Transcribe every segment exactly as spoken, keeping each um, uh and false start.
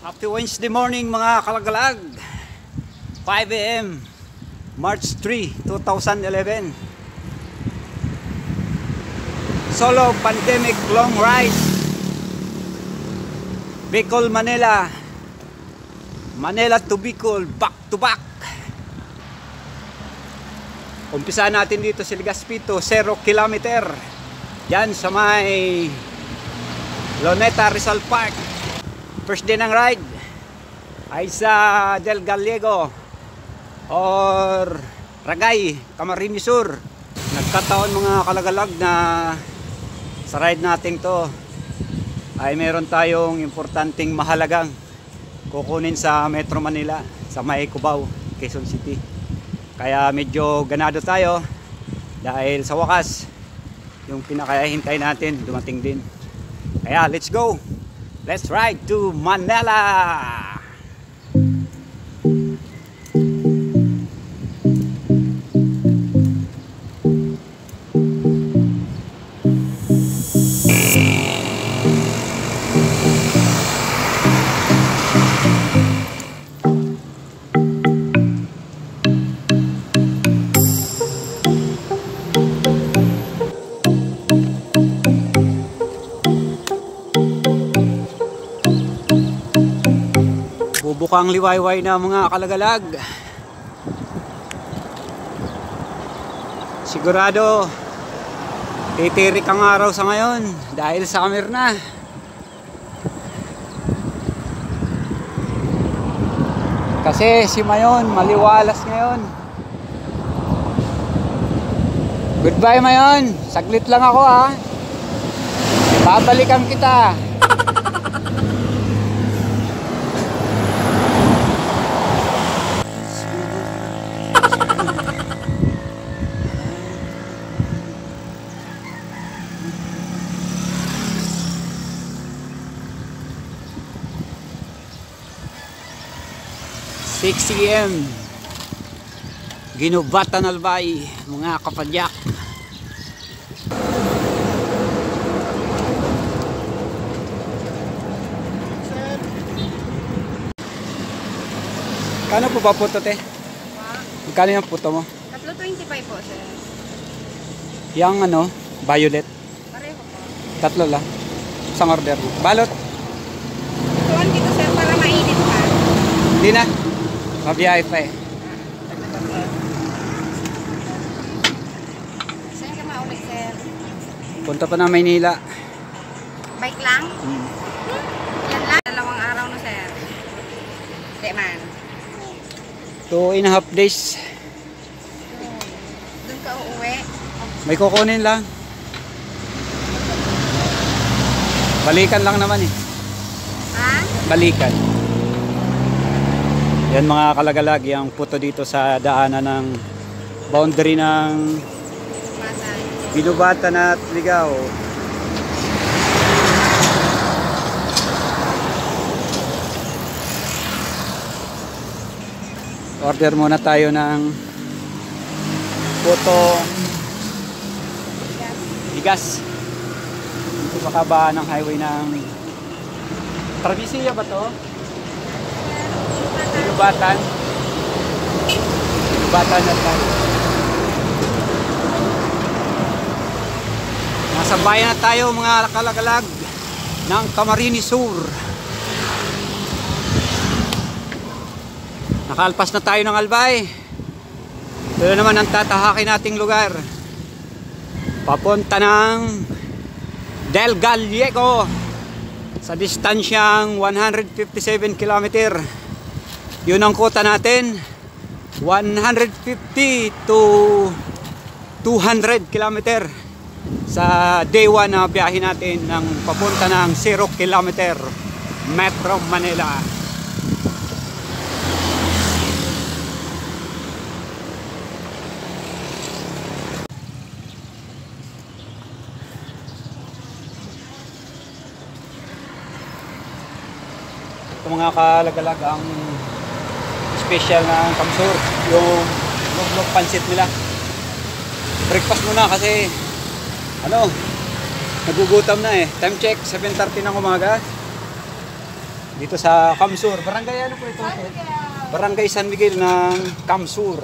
Happy Wednesday morning mga kalagalag. five A M March three, two thousand eleven. Solo pandemic long ride Bicol, Manila. Manila to Bicol, back to back. Umpisa natin dito sa Legazpito, zero kilometer. Yan sa may Luneta Rizal Park. First day ng ride ay sa Del Gallego or Ragay, Camarines Sur. Nagkataon mga kalagalag na sa ride natin to ay meron tayong importanteng mahalagang kukunin sa Metro Manila, sa may Cubao, Quezon City. Kaya medyo ganado tayo dahil sa wakas yung pinakahintay natin dumating din. Kaya let's go! Let's ride to Manila! Bubukang liwayway na mga kalagalag. Sigurado titirik ang araw sa ngayon dahil summer na. Kasi si Mayon maliwalas ngayon. Goodbye Mayon, saglit lang ako ha. Babalikan kita. six A M Ginubatan Albay mga kapadyak. Kano po ba puto te? Magkano yung puto mo? Tatlo twenty-five po sir. Yang ano, violet? Pareho po. Tatlo lang. Isang order mo. Balot? Tuwan dito sir para mainit pa. Hindi na. Mabiyahe pa eh. Saan ka mauli sir? Punta pa ng Maynila. Bike lang? Hmm. Yan lang. Dalawang araw no sir. Di man. Two and a half days. Doon ka uuwi? May kukunin lang. Balikan lang naman eh. Ha? Balikan. Yan mga kalagalag, yung puto dito sa daanan ng boundary ng Ginubatan at Ligao. Order muna tayo ng puto bigas. Dito sa kabaan ng highway ng Travisia ba to? Ginubatan. Ginubatan at tayo. Nasa bayan na tayo mga kalagalag ng Camarines Sur. Nakalpas na tayo ng Albay. Ito naman ang tatahakin nating lugar. Papunta ng Del Gallego sa distansyang one hundred fifty-seven kilometer. Yun ang kota natin, one hundred fifty to two hundred kilometer sa day one na biyahe natin ng papunta ng zero kilometer Metro Manila. Ito mga kalagalag ang special ng Kamsur, yung log-log pansit nila. Breakfast muna kasi ano, nagugutom na eh. Time check, seven thirty ng umaga. Dito sa Kamsur. Barangay ano po ito? Barangay San Miguel ng Kamsur.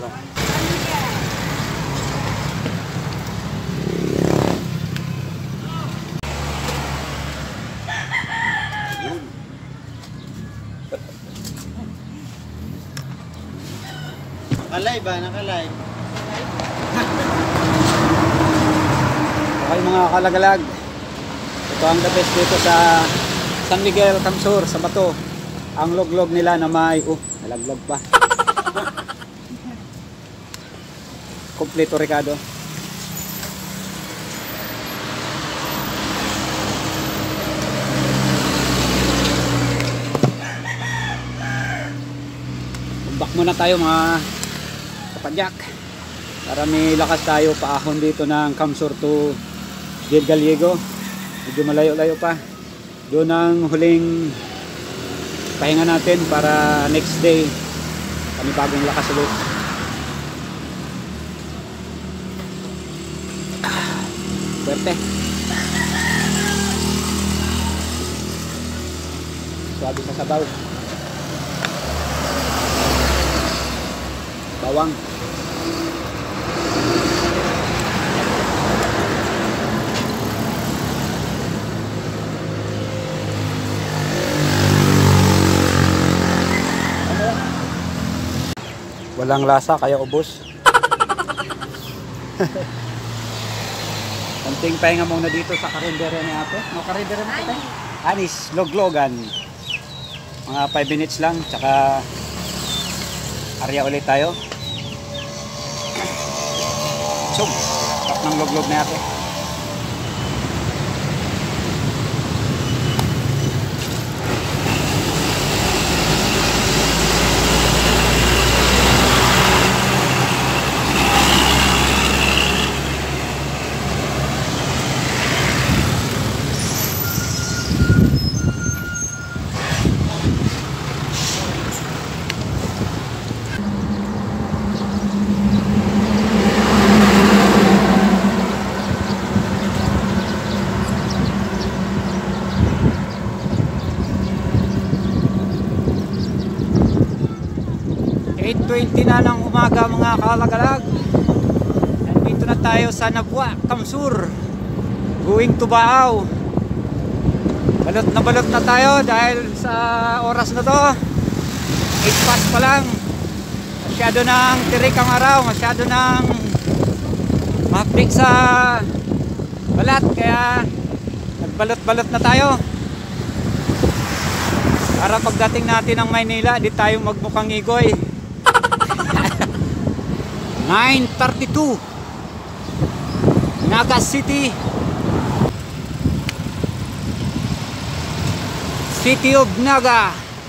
Nakalay ba? Nakalay. Okay mga kalagalag. Ito ang the best dito sa San Miguel, Kamsur, sa Bato. Ang loglog nila na may, oh, nalaglag pa. Kompleto Ricardo. Back muna tayo mga kapadyak. Para may lakas tayo paahon dito ng Kamsur to Gil Gallego. Medyo malayo-layo pa. Doon ang huling pahinga natin para next day kami bagong lakas ulit. Swerte. Swabe sa sabaw. Bawang. Walang lasa kaya ubos. Konting pahinga muna dito sa karindere ni ate. No, karindere mo ate? Anis, loglogan. Mga five minutes lang, tsaka area ulit tayo. So, tap ng loglog na ate. eight twenty na ng umaga mga kalagalag. Nandito na tayo sa Nabwa, Kamsur, going to Baaw. Balot na balot na tayo dahil sa oras na to eight past pa lang. Masyado ng tirik ang araw, masyado ng mapik sa balat, kaya nagbalot-balot na tayo para pagdating natin ng Maynila di tayo magmukhang igoy. nine thirty-two Naga City, City of Naga.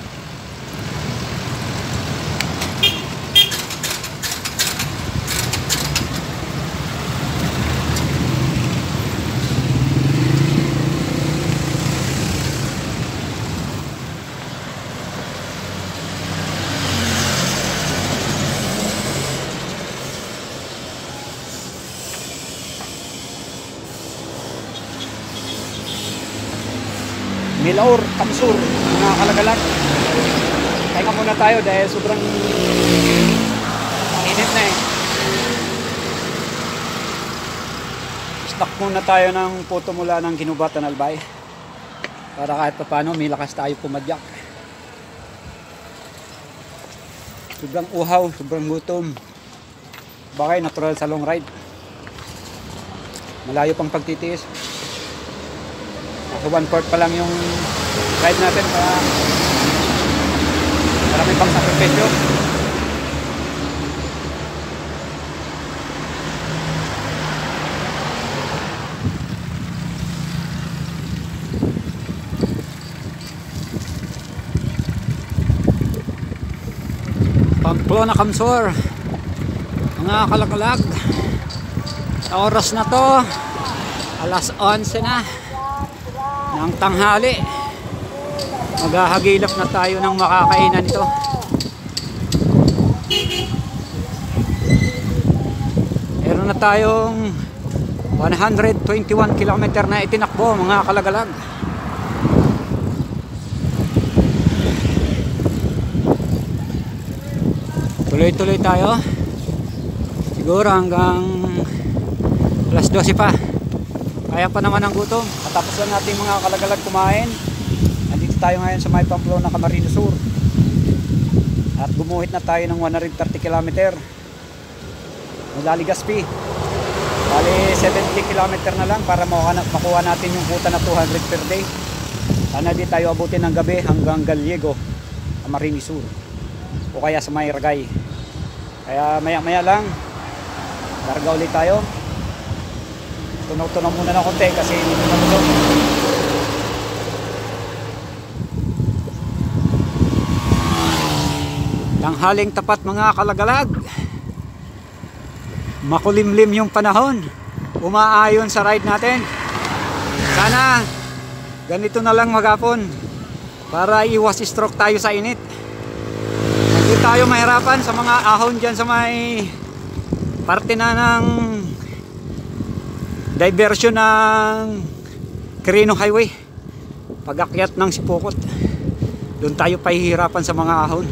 Milaur, Kamsur, mga kalagalag. Pahinga muna tayo dahil sobrang init na eh. Snack muna tayo ng puto mula ng Ginubatan Albay para kahit pa paano may lakas tayo pumadyak. Sobrang uhaw, sobrang gutom. Bakay natural sa long ride. Malayo pang pagtitiis. So one fourth pa lang yung ride natin para marami pang sakripisyo. Pamplona, Kamsur, mga kalagalag. Sa oras na to alas onse na ng tanghali. Maghahagilap na tayo ng makakainan ito. Meron na tayong one hundred twenty-one kilometer na itinakbo mga kalagalag. Tuloy-tuloy tayo. Siguro hanggang alas dose pa. Kaya pa naman ang gutom. Matapos lang natin mga kalagalag kumain. Nandito tayo ngayon sa may Pamplona, Camarines Sur. At gumuhit na tayo ng one hundred thirty kilometer mula Legazpi. Bali seventy kilometer na lang para makuha natin yung kuta na two hundred per day. Sana di tayo abutin ng gabi hanggang Gallego, Camarines Sur, o kaya sa may Ragay. Kaya maya maya lang larga ulit tayo. Tunog-tunog muna ng konti kasi hindi na nabusog. Tanghaling tapat mga kalagalag. Makulimlim yung panahon. Umaayon sa ride natin. Sana ganito na lang maghapon para iwas stroke tayo sa init. Hindi tayo mahirapan sa mga ahon dyan sa may parte na ng diversion ng Quirino Highway. Pag-akyat ng Sipokot, doon tayo pahihirapan sa mga ahon.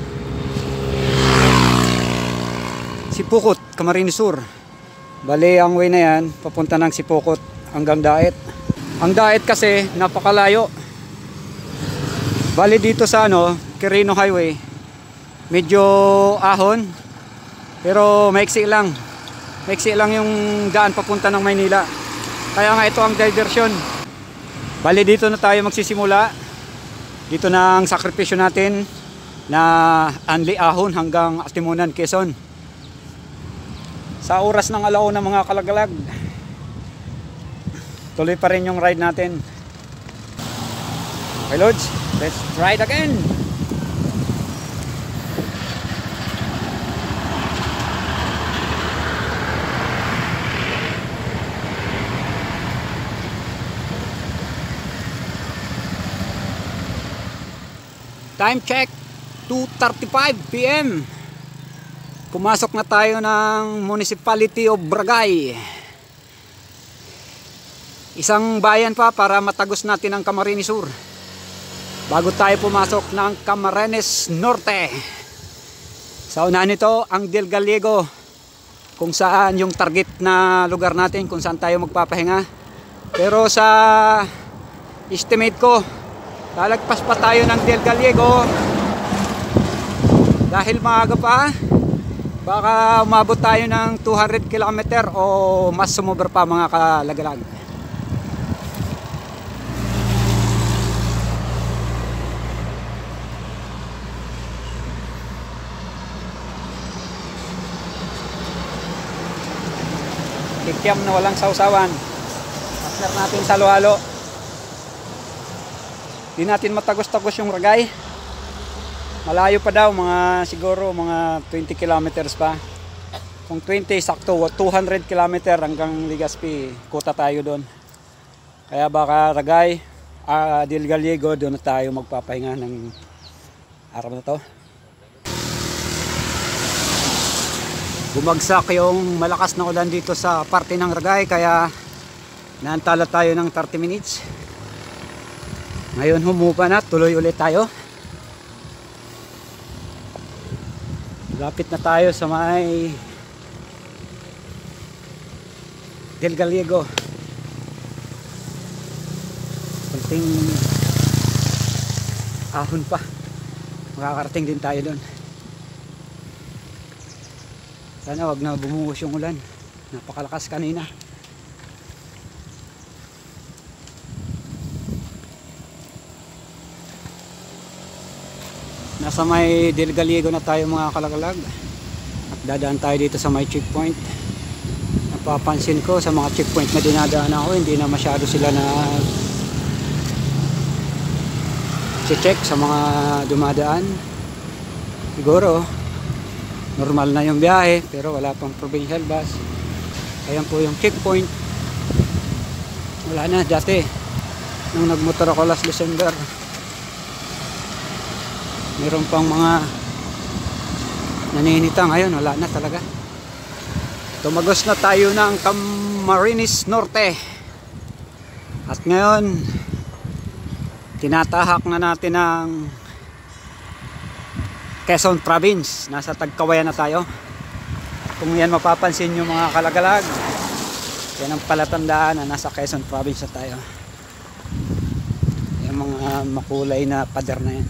Sipokot, Camarines Sur. Bali ang way na yan papunta ng Sipokot hanggang Daet. Ang Daet kasi napakalayo. Bali dito sa ano, Quirino Highway, medyo ahon pero maiksi lang. Maiksi lang yung daan papunta ng Maynila. Kaya nga ito ang diversion. Bali dito na tayo magsisimula. Dito na ang sakripisyo natin na Anli Ahon hanggang Atimunan, Quezon. Sa oras ng alauna mga kalagalag, tuloy pa rin yung ride natin. Okay Lods, let's ride again. Time check, two thirty-five p m Pumasok na tayo ng Municipality of Bragay. Isang bayan pa para matagos natin ang Camarines Sur bago tayo pumasok ng Camarines Norte. Sa unahan nito ang Del Gallego, kung saan yung target na lugar natin, kung saan tayo magpapahinga. Pero sa estimate ko, lalagpas pa tayo ng Del Gallego dahil maaga pa. Baka umabot tayo ng two hundred kilometer o mas sumobra pa mga kalagalag. Kikiam na walang sausawan. Partner natin sa halo-halo. Di natin matagos-tagos yung Ragay. Malayo pa daw, mga siguro mga twenty kilometers pa. Kung twenty sakto, two hundred kilometer hanggang Legazpi, kuta tayo doon. Kaya baka Ragay, uh, Del Gallego, doon na tayo magpapahinga ng araw na to. Bumagsak yung malakas na ulan dito sa parte ng Ragay, kaya naantala tayo ng thirty minutes. Ngayon humupa na, tuloy ulit tayo. Lapit na tayo sa may Del Gallego. Kunting ahon pa, makakarating din tayo doon. Sana wag na bumuhos yung ulan, napakalakas kanina. Nasa may Del Gallego na tayo mga kalagalag. At dadaan tayo dito sa may checkpoint. Napapansin ko sa mga checkpoint na dinadaan ako, hindi na masyado sila na check sa mga dumadaan. Siguro normal na yung biyahe pero wala pang provincial bus. Ayan po yung checkpoint. Wala na dati. Nung nagmotor ako last December, meron pang mga naninita. Ngayon wala na talaga. Tumagos na tayo ng Camarines Norte. At ngayon tinatahak na natin ang Quezon Province. Nasa Tagkawayan na tayo. Kung yan mapapansin nyo mga kalagalag, yan ang palatandaan na nasa Quezon Province na tayo. Yung mga makulay na pader na yan.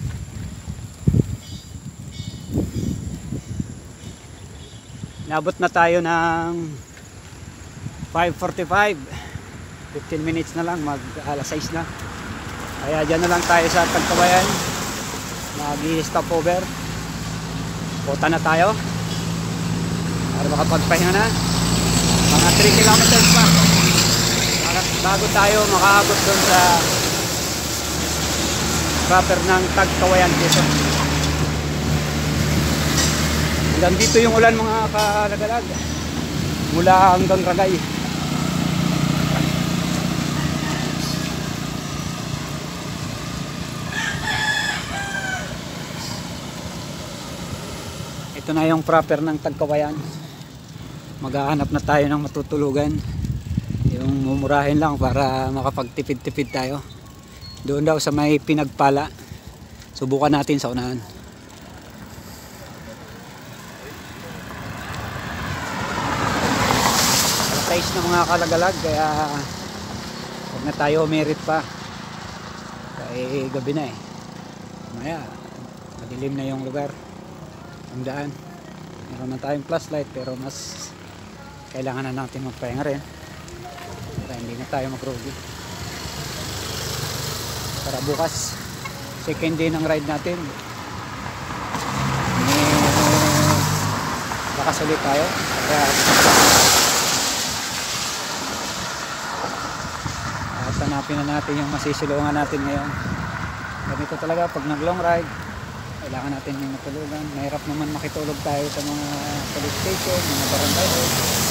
Nabot na tayo ng five forty-five. fifteen minutes na lang, mag alas sais na. Kaya dyan na lang tayo sa Tagkawayan. Mag-stop over. Kota na tayo para makapagpahinga na. Mga three kilometers pa para bago tayo makaabot doon sa proper ng Tagkawayan dito. Hanggang dito yung ulan mga kalagalag, mula hanggang Ragay. Ito na yung proper ng Tagkawayan. Maghahanap na tayo ng matutulugan, yung mumurahin lang para makapagtipid-tipid tayo. Doon daw sa may Pinagpala. Subukan natin sa unahan. Size na mga kalagalag, kaya huwag na tayo merit pa. Kaya gabi na eh. Maya, madilim na yung lugar. Ang daan, meron na tayong flashlight pero mas kailangan na natin magpahinga rin para hindi na tayo magrugi. Para bukas, second day ng ride natin, eh, lakas ulit tayo. Kaya at hanapin na natin yung masisilungan natin ngayon. Ganito talaga pag nag long ride, kailangan natin yung matulugan. Mahirap naman makitulog tayo sa mga police station, mga barangay hall.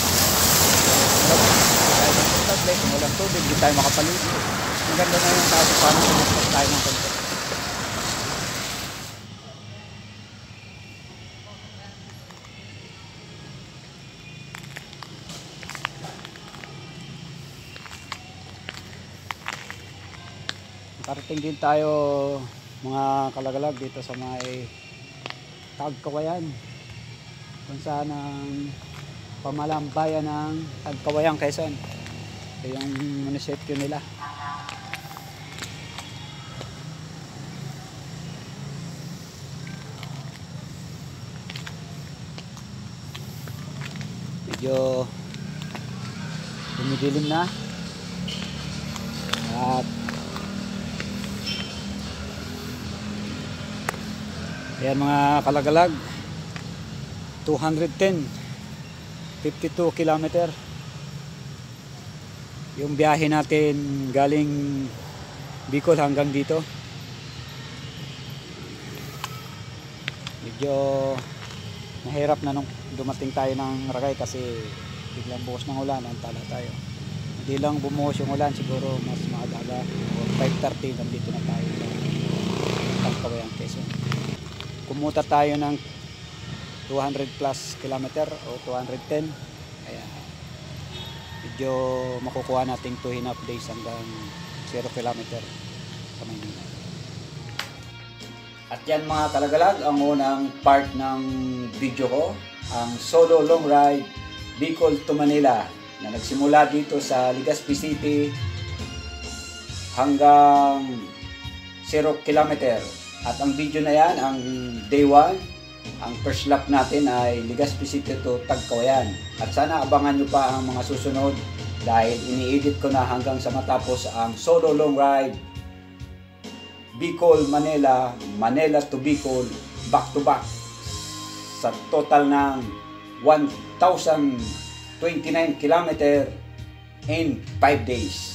Tayo ng tablet, kung walang tubig, hindi tayo makapaligo. Maganda na yung tayo paano sumasok tayo ng konti. Nakarating din tayo mga kalagalag dito sa may Tagkawayan, kung saan ang pamalambayan ng Tagkawayan, Quezon. Ito yung munisipyo nila. Medyo dumidilim na at ayan mga kalagalag, two ten, fifty-two kilometer yung biyahe natin galing Bicol hanggang dito. Medyo mahirap na nung dumating tayo ng Ragay kasi biglang buhos ng ulan, antala tayo. Hindi lang bumuhos yung ulan, siguro mas maaga, five thirty nandito na tayo sa Tagkawayan, Quezon. Kumuta tayo ng two hundred plus kilometer o two ten, kaya medyo makukuha natin two and a half days hanggang zero kilometer sa Maynila. At yan mga kalagalag, ang unang part ng video ko, ang solo long ride Bicol to Manila na nagsimula dito sa Legazpi City hanggang zero kilometer. At ang video na yan, ang day one, ang first lap natin ay Legazpi City to Tagkawayan. At sana abangan nyo pa ang mga susunod dahil ini-edit ko na hanggang sa matapos ang solo long ride Bicol, Manila, Manila to Bicol, back to back sa total ng one thousand twenty-nine kilometer in five days.